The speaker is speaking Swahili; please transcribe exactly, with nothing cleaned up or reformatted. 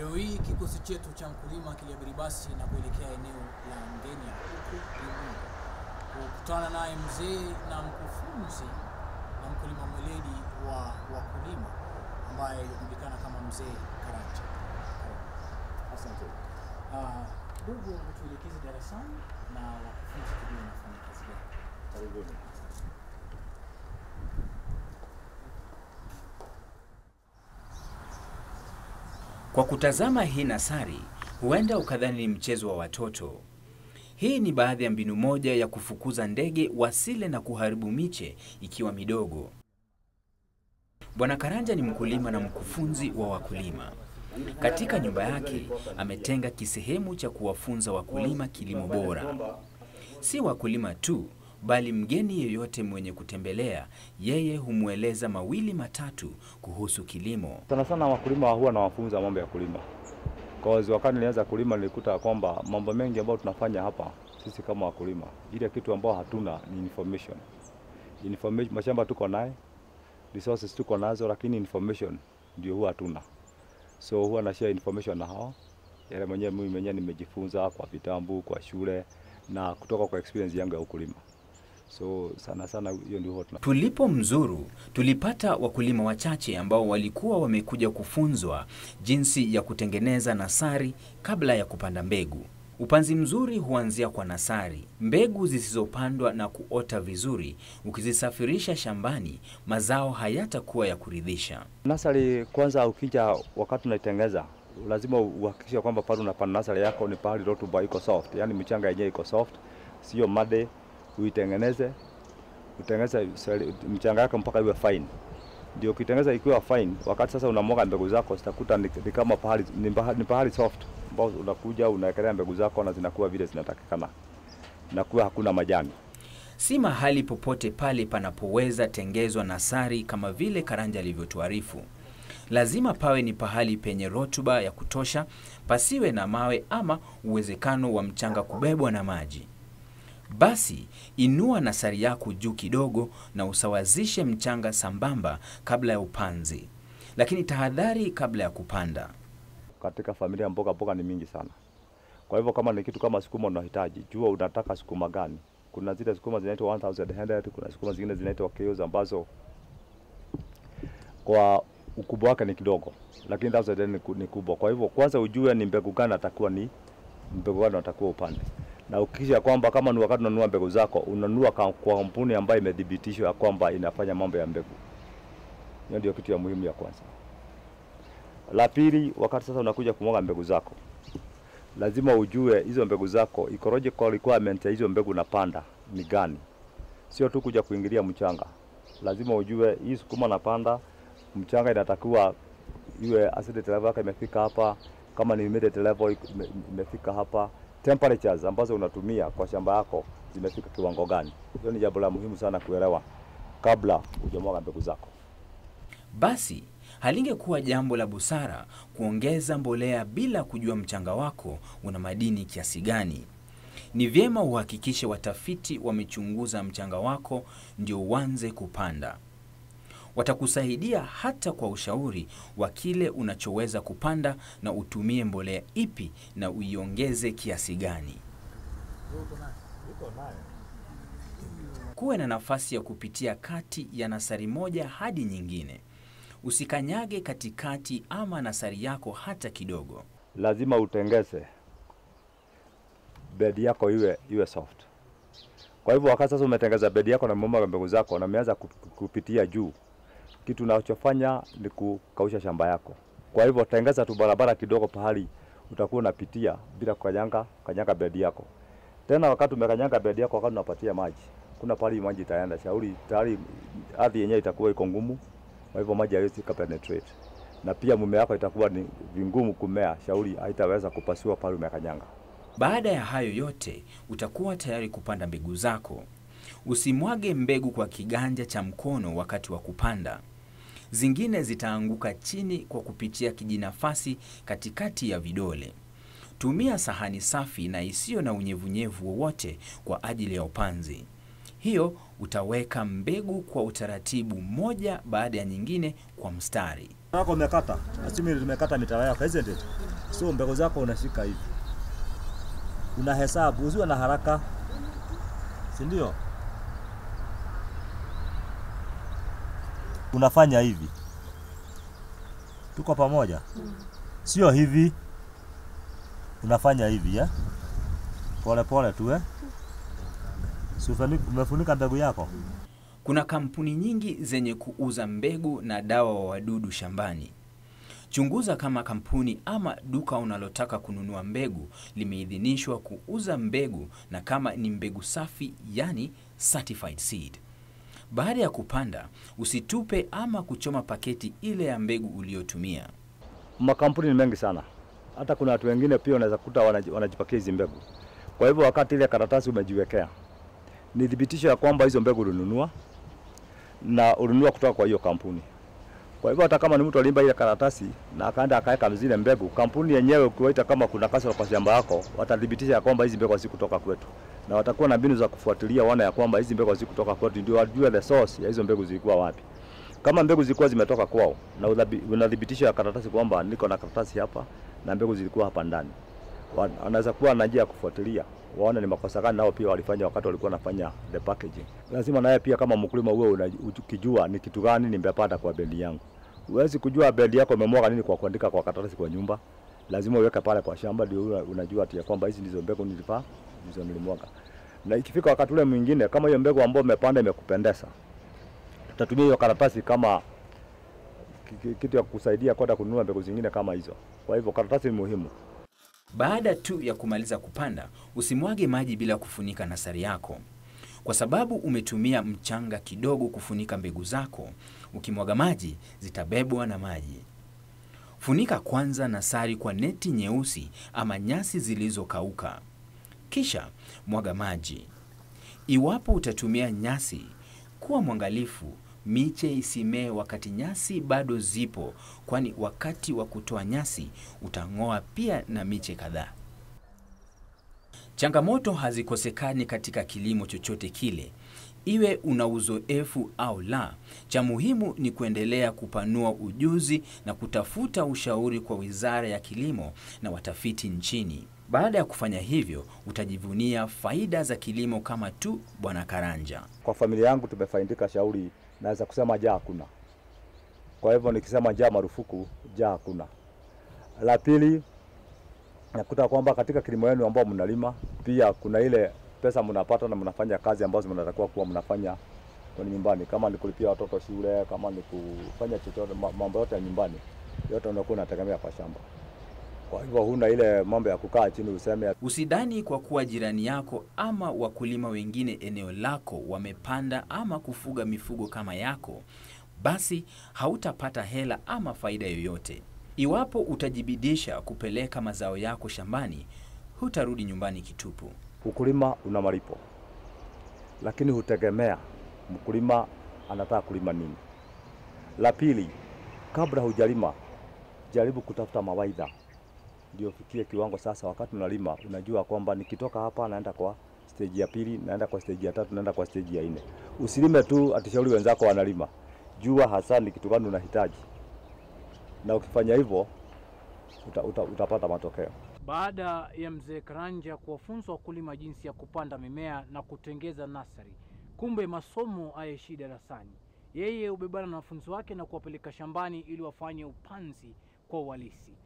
Leo hii kikosi chetu cha Mkulima kiliabiri basi na kuelekea eneo la Ngenya huko Mkulima kukutana naye mzee na mkufunzi na mkulima mweledi wa wakulima ambaye yujulikana kama Mzee Karanja. Asante. Ah, ndugu tuelekeze darasani na wakufunzi kujua nafanya kazi gani. Karibuni. Kwa kutazama hii nasari, huenda ukadhani ni mchezo wa watoto. Hii ni baadhi ya mbinu moja ya kufukuza ndege wasile na kuharibu miche ikiwa midogo. Bwana Karanja ni mkulima na mkufunzi wa wakulima. Katika nyumba yake, ametenga kisehemu cha kuwafunza wakulima kilimo bora. Si wakulima tu, bali mgeni yeyote mwenye kutembelea, yeye humueleza mawili matatu kuhusu kilimo. Sana sana wakulima huwa na wafunza mambo ya kulima. Kwa hiyo wakati nilianza kulima nilikuta kwamba mambo mengi ambayo tunafanya hapa sisi kama wakulima, ile kitu ambayo hatuna ni information. Information, mashamba tuko naye, resources tuko nazo, lakini information ndio huwa hatuna. So huwa na share information na hao. Yale mwenyewe mimi mwenyewe nimejifunza kwa vitabu, kwa shule na kutoka kwa experience yangu ya ukulima. So sana sana hiyo ndio hotna. Tulipo Mzuru, tulipata wakulima wachache ambao walikuwa wamekuja kufunzwa jinsi ya kutengeneza nasari kabla ya kupanda mbegu. Upanzi mzuri huanzia kwa nasari. Mbegu zisizopandwa na kuota vizuri, ukizisafirisha shambani, mazao hayatakuwa ya kuridhisha. Nasari kwanza ukija wakati unaitengeneza, lazima uhakikishe kwamba pale unapanda nasari yako ni pahali rotuba iko soft, yani mchanga yenyewe iko soft, sio made. Uitengeneze, utengeneze mchanga yako mpaka iwe fine. Ndio ukitengeneza ikiwa fine, wakati sasa unamwaga mbegu zako zitakuta ni, ni kama pahali ni pahali, ni pahali soft, ambao unakuja unaekelea mbegu zako na zinakuwa vile zinatakikana. Inakuwa hakuna majani. Si mahali popote pale panapoweza tengezwa nasari kama vile Karanja alivyotuarifu. Lazima pawe ni pahali penye rotuba ya kutosha, pasiwe na mawe ama uwezekano wa mchanga kubebwa na maji. Basi, inua nasari yako juu kidogo na usawazishe mchanga sambamba kabla ya upanzi. Lakini tahadhari kabla ya kupanda. Katika familia mboga mboga ni mingi sana. Kwa hivyo kama ni kitu kama sukuma unahitaji, jua unataka sukuma gani. Kuna zile sukuma zinaitwa elfu moja, kuna sukuma zingine zinaitwa K O ambazo kwa ukubwa wake ni kidogo, lakini elfu moja ni kubwa. Kwa hivyo kwanza ujue ni mbegu gani atakuwa ni mbegu gani atakuwa upande. Na ukisha kwamba kama ni wakati unanunua mbegu zako, unanunua kwa kampuni ambayo imedhibitishwa kwamba inafanya mambo ya mbegu. Hiyo ndio kitu ya muhimu ya kwanza. La pili, wakati sasa unakuja kumwaga mbegu zako, lazima ujue hizo mbegu zako ecological requirement ya hizo mbegu unapanda ni gani. Sio tu kuja kuingilia mchanga. Lazima ujue hii sukuma napanda, mchanga inatakiwa iwe acidity level yake imefika hapa, kama ni humidity level imefika hapa. Temperatures ambazo unatumia kwa shamba yako zimefika kiwango gani. Hiyo ni jambo la muhimu sana kuelewa kabla hujamwaga mbegu zako. Basi, halingekuwa jambo la busara kuongeza mbolea bila kujua mchanga wako una madini kiasi gani. Ni vyema uhakikishe watafiti wamechunguza mchanga wako ndio uanze kupanda. Watakusaidia hata kwa ushauri wa kile unachoweza kupanda na utumie mbolea ipi na uiongeze kiasi gani. Kuwe na nafasi ya kupitia kati ya nasari moja hadi nyingine. Usikanyage katikati ama nasari yako hata kidogo. Lazima utengeze bed yako iwe iwe soft. Kwa hivyo wakati sasa umetengeza bed yako na umemwaga mbegu zako na umeanza kupitia juu, kitu unachofanya ni kukausha shamba yako. Kwa hivyo tengeza tu barabara kidogo pahali utakuwa unapitia bila kukanyanga kanyanga bed yako. Tena wakati umekanyanga bed yako, wakati unapatia maji, kuna pahali maji itaenda, shauri tayari ardhi yenyewe itakuwa iko ngumu. Kwa hivyo maji hayawezi kupenetrate. Na pia mimea yako itakuwa ni vingumu kumea, shauri haitaweza kupasua pale umekanyanga. Baada ya hayo yote, utakuwa tayari kupanda mbegu zako. Usimwage mbegu kwa kiganja cha mkono wakati wa kupanda. Zingine zitaanguka chini kwa kupitia kijinafasi katikati ya vidole. Tumia sahani safi na isiyo na unyevunyevu wowote kwa ajili ya upanzi. Hiyo utaweka mbegu kwa utaratibu moja baada ya nyingine kwa mstari. Nako umekata, asimi umekata mitala yako, isn't it? So mbegu zako unashika hivi, unahesabu, usiwe na haraka, si ndio? Unafanya hivi, tuko pamoja? Sio hivi, unafanya hivi ya pole pole tu eh. Umefunika mbegu yako. Kuna kampuni nyingi zenye kuuza mbegu na dawa wa wadudu shambani. Chunguza kama kampuni ama duka unalotaka kununua mbegu limeidhinishwa kuuza mbegu na kama ni mbegu safi, yani certified seed. Baada ya kupanda, usitupe ama kuchoma paketi ile ya mbegu uliotumia. Makampuni ni mengi sana. Hata kuna watu wengine pia unaweza kuta wanajipakia hizo mbegu. Kwa hivyo wakati ile karatasi umejiwekea, ni thibitisho ya kwamba hizo mbegu ulinunua na ulinunua kutoka kwa hiyo kampuni. Kwa hivyo hata kama ni mtu alimba ile karatasi na akaenda akaweka zile mbegu, kampuni yenyewe ukiwaita kama kuna kasoro kwa shamba yako, watathibitisha ya kwamba hizi mbegu si kutoka kwetu. Na watakuwa na mbinu za kufuatilia wana ya kwamba hizi mbegu si kutoka kwetu, ndio wajue the source ya hizo mbegu zilikuwa wapi. Kama mbegu zilikuwa zimetoka kwao na unathibitisha karatasi kwamba niko na karatasi hapa na mbegu zilikuwa hapa ndani, wanaweza kuwa na njia ya kufuatilia waone ni makosa gani nao pia walifanya wakati walikuwa wanafanya the packaging. Lazima naye pia kama mkulima uwe unajua ni kitu gani nimepata kwa bendi yangu. Huwezi kujua bendi yako umemwaga nini kwa kuandika kwa karatasi kwa nyumba. Lazima uweke pale kwa shamba ndio unajua ati kwamba hizi ndizo mbegu nilifaa, ndizo nilimwaga. Na ikifika wakati ule mwingine kama hiyo mbegu ambayo umepanda imekupendeza, tutatumia hiyo karatasi kama kitu ya kusaidia kwenda kununua mbegu zingine kama hizo. Kwa hivyo karatasi ni muhimu. Baada tu ya kumaliza kupanda, usimwage maji bila kufunika nasari yako. Kwa sababu umetumia mchanga kidogo kufunika mbegu zako, ukimwaga maji zitabebwa na maji. Funika kwanza nasari kwa neti nyeusi ama nyasi zilizokauka. Kisha mwaga maji. Iwapo utatumia nyasi, kuwa mwangalifu miche isimee wakati nyasi bado zipo, kwani wakati wa kutoa nyasi utang'oa pia na miche kadhaa. Changamoto hazikosekani katika kilimo chochote kile. Iwe una uzoefu au la, cha muhimu ni kuendelea kupanua ujuzi na kutafuta ushauri kwa Wizara ya Kilimo na watafiti nchini. Baada ya kufanya hivyo, utajivunia faida za kilimo kama tu Bwana Karanja. Kwa familia yangu tumefaidika shauri, naweza kusema njaa hakuna. Kwa hivyo nikisema njaa marufuku, njaa hakuna. La pili, nakuta kwamba katika kilimo yenu ambao mnalima, pia kuna ile pesa mnapata na mnafanya kazi ambazo mnatakiwa kuwa mnafanya kwa nyumbani, kama ni kulipia watoto shule, kama ni kufanya chochote mambo yote ya nyumbani, yote unakuwa unategemea kwa shamba. Kwa hivyo huna ile mambo ya kukaa chini useme. Usidhani kwa kuwa jirani yako ama wakulima wengine eneo lako wamepanda ama kufuga mifugo kama yako, basi hautapata hela ama faida yoyote. Iwapo utajibidisha kupeleka mazao yako shambani, hutarudi nyumbani kitupu. Ukulima una malipo, lakini hutegemea mkulima anataka kulima nini. La pili, kabla hujalima, jaribu kutafuta mawaidha. Ndio fikie kiwango sasa wakati unalima unajua kwamba nikitoka hapa naenda kwa stage ya pili, naenda kwa stage ya tatu, naenda kwa stage ya nne. Usilime tu atishauri wenzako wanalima. Jua hasa ni kitu gani unahitaji. Na ukifanya hivyo uta, uta, utapata matokeo. Baada ya Mzee Karanja kuwafunza wakulima jinsi ya kupanda mimea na kutengeza nasari, kumbe masomo hayaishii darasani. Yeye ubebana na wanafunzi wake na kuwapeleka shambani ili wafanye upanzi kwa uhalisi.